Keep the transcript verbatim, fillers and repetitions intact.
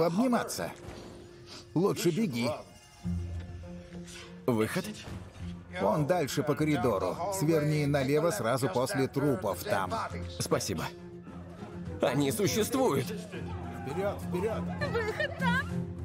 пообниматься. Лучше беги. Выход? Он дальше по коридору. Сверни налево сразу после трупов там. Спасибо. Они существуют. Вперед, вперед! Выход там!